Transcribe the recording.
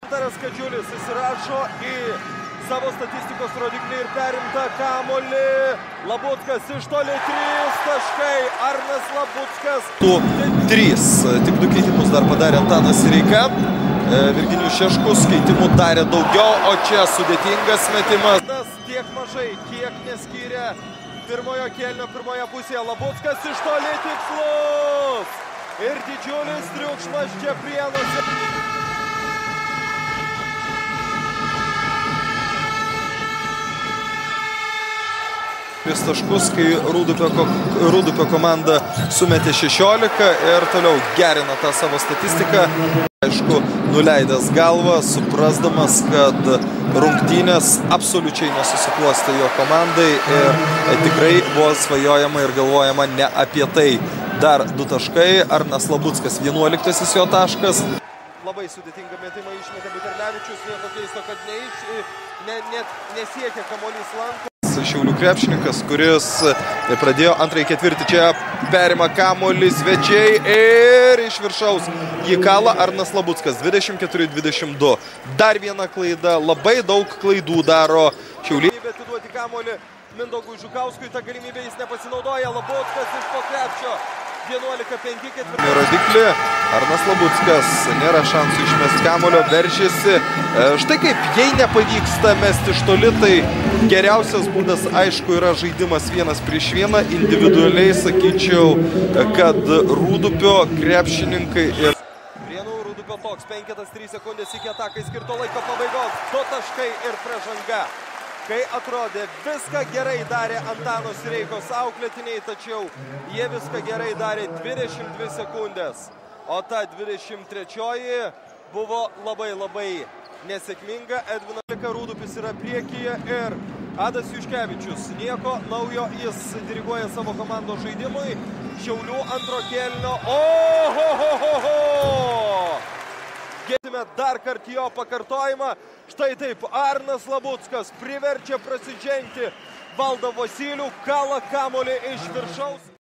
Taras Kadžiulis įsirašo į savo statistikos rodiklį ir perimta kamuolį. Labuckas iš toli 3 taškai. Arnas Labuckas. 3. Tik 2 keitimus dar padarė Antanas Reika. Virginijus Šeškus keitimų darė daugiau, o čia sudėtingas metimas. Tiek mažai, kiek neskyrė pirmojo kėlinio pirmoje pusėje. Labuckas iš toli tikslus. Ir didžiulis triukšmas čia Prienuose. Taškus, kai Rudupio komanda sumetė 16 ir toliau gerina tą savo statistiką. Aišku, nuleidęs galvą, suprasdamas, kad rungtynės absoliučiai nesusiklostė jo komandai ir tikrai buvo svajojama ir galvojama ne apie tai. Dar 2 taškai, Arnas Labuckas 11 jo taškas. Labai sudėtingą metimą išmetė Buterlevičius, nieko keisto, kad nesiekia kamuolys lanko. Šiaulių krepšininkas, kuris pradėjo antrąjį ketvirtį, čia perima kamuolį svečiai ir iš viršaus jį kala Arnas Labuckas, 24-22. Dar viena klaida, labai daug klaidų daro Šiauliai. Atiduoti kamuolį Mindaugui Žukauskui, tą galimybę jis nepasinaudoja. Labuckas iš po krepšio, 11-5 ketvirtį. Rodiklį, Arnas Labuckas, nėra šansų išmesti kamuolio, veržėsi. Štai kaip, jei nepavyksta mesti iš toli, tai geriausias būdas, aišku, yra žaidimas 1 prieš 1. Individualiai sakyčiau, kad Rudupio krepšininkai ir... Prienų Rudupio toks, 5-3 sekundės iki atakai skirto laiko pabaigos. 2 taškai ir pražanga. Kai atrodė, viską gerai darė Antano Sireikos auklėtiniai, tačiau jie viską gerai darė 22 sekundės. O ta 23-oji buvo labai nesėkminga. Edvinas Rudupis yra priekyje ir Adas Juškevičius. Nieko naujo, jis diriguoja savo komandos žaidimui. Šiaulių antro kėlinio. Girdime dar kartą jo pakartojimą. Štai taip, Arnas Labuckas priverčia prasidžengti Valdą Vosylių, kala kamuolį iš viršaus.